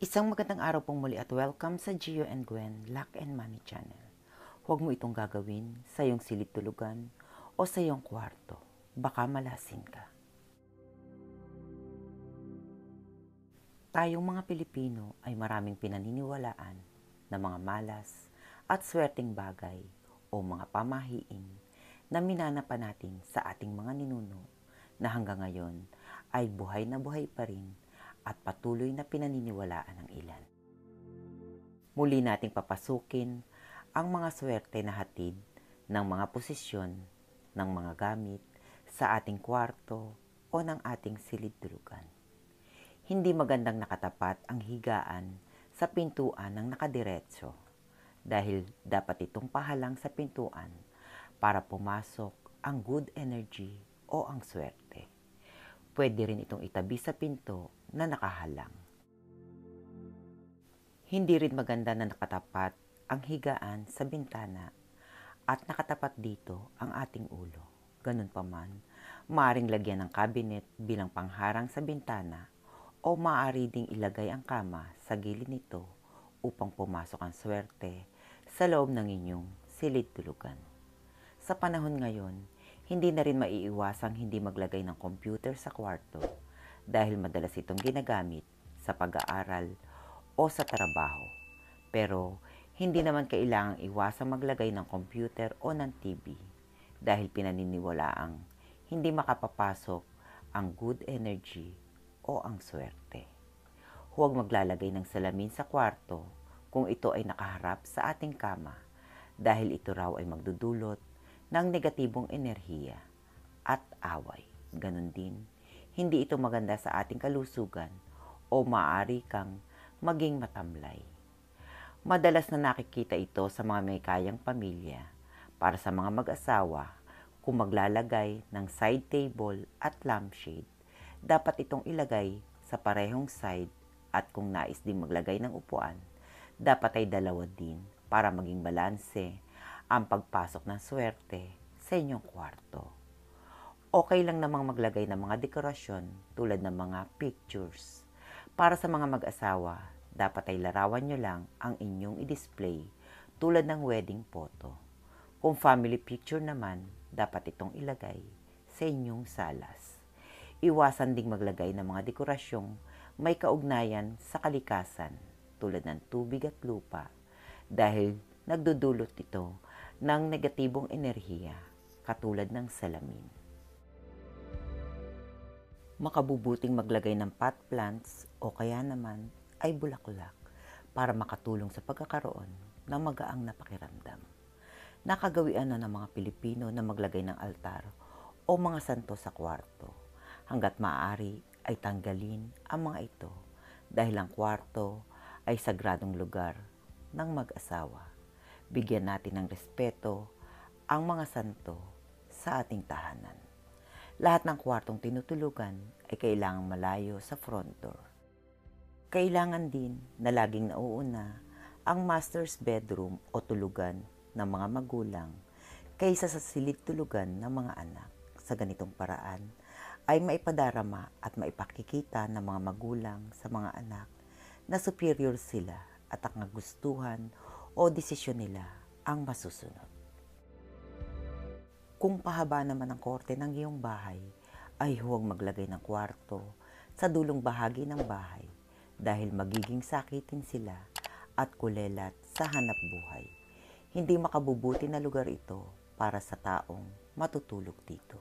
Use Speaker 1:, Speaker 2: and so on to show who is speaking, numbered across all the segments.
Speaker 1: Isang magandang araw pong muli at welcome sa Gio and Gwen Luck and Money Channel. Huwag mo itong gagawin sa iyong silid tulugan o sa iyong kwarto. Baka malasin ka. Tayong mga Pilipino ay maraming pinaniniwalaan na mga malas at swerteng bagay o mga pamahiin na minanapa natin sa ating mga ninuno na hanggang ngayon ay buhay na buhay pa rin at patuloy na pinaniniwalaan ng ilan. Muli nating papasukin ang mga swerte na hatid ng mga posisyon ng mga gamit sa ating kwarto o ng ating silid-tulugan. Hindi magandang nakatapat ang higaan sa pintuan ng nakadiretso dahil dapat itong pahalang sa pintuan para pumasok ang good energy o ang swerte. Pwede rin itong itabi sa pinto na nakahalang. Hindi rin maganda na nakatapat ang higaan sa bintana at nakatapat dito ang ating ulo. Ganun pa man, maaaring lagyan ng cabinet bilang pangharang sa bintana o maaari ding ilagay ang kama sa gilid nito upang pumasok ang swerte sa loob ng inyong silid-tulugan. Sa panahon ngayon, hindi na rin maiiwasang hindi maglagay ng computer sa kwarto dahil madalas itong ginagamit sa pag-aaral o sa trabaho. Pero hindi naman kailangang iwasang maglagay ng computer o ng TV dahil pinaniniwalaang hindi makapapasok ang good energy o ang swerte. Huwag maglalagay ng salamin sa kwarto kung ito ay nakaharap sa ating kama dahil ito raw ay magdudulot ng negatibong enerhiya at away. Ganon din, hindi ito maganda sa ating kalusugan o maaari kang maging matamlay. Madalas na nakikita ito sa mga may kayang pamilya para sa mga mag-asawa kung maglalagay ng side table at lampshade. Dapat itong ilagay sa parehong side at kung nais din maglagay ng upuan, dapat ay dalawa din para maging balanse ang pagpasok ng swerte sa inyong kwarto. Okay lang namang maglagay ng mga dekorasyon tulad ng mga pictures. Para sa mga mag-asawa, dapat ay larawan nyo lang ang inyong i-display tulad ng wedding photo. Kung family picture naman, dapat itong ilagay sa inyong salas. Iwasan ding maglagay ng mga dekorasyong may kaugnayan sa kalikasan tulad ng tubig at lupa dahil nagdudulot ito ng negatibong enerhiya katulad ng salamin. Makabubuting maglagay ng pot plants o kaya naman ay bulaklak para makatulong sa pagkakaroon ng magaang na pakiramdam. Nakagawian na ng mga Pilipino na maglagay ng altar o mga santo sa kwarto. Hanggat maaari ay tanggalin ang mga ito dahil ang kwarto ay sagradong lugar ng mag-asawa. Bigyan natin ng respeto ang mga santo sa ating tahanan. Lahat ng kwartong tinutulugan ay kailangang malayo sa front door. Kailangan din na laging nauuna ang master's bedroom o tulugan ng mga magulang kaysa sa silid-tulugan ng mga anak. Sa ganitong paraan ay maipadarama at maipakikita ng mga magulang sa mga anak na superior sila at ang gustuhan o desisyon nila ang masusunod. Kung pahaba naman ang korte ng iyong bahay, ay huwag maglagay ng kwarto sa dulong bahagi ng bahay dahil magiging sakitin sila at kulelat sa hanap buhay. Hindi makabubuti na lugar ito para sa taong matutulog dito.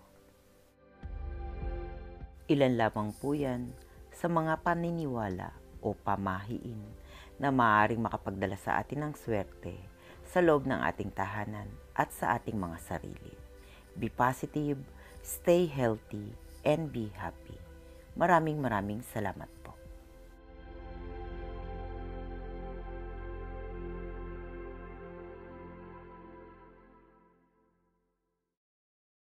Speaker 1: Ilan lamang po yan sa mga paniniwala o pamahiin na maaaring makapagdala sa atin ng swerte sa loob ng ating tahanan at sa ating mga sarili. Be positive, stay healthy, and be happy. Maraming salamat.